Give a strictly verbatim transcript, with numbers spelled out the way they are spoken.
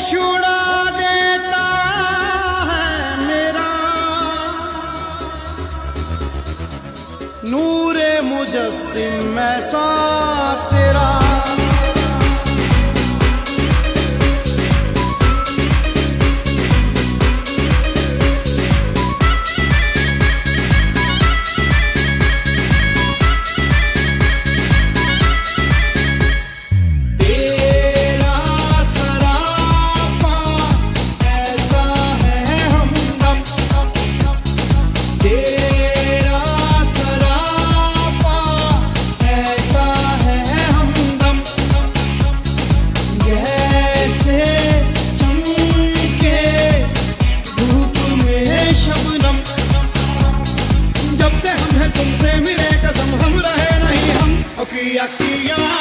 होश उड़ा देता है मेरा नूरे मुजस्सिम ऐसा तेरा। तुमसे मिले कसम हम रहे नहीं हम किया किया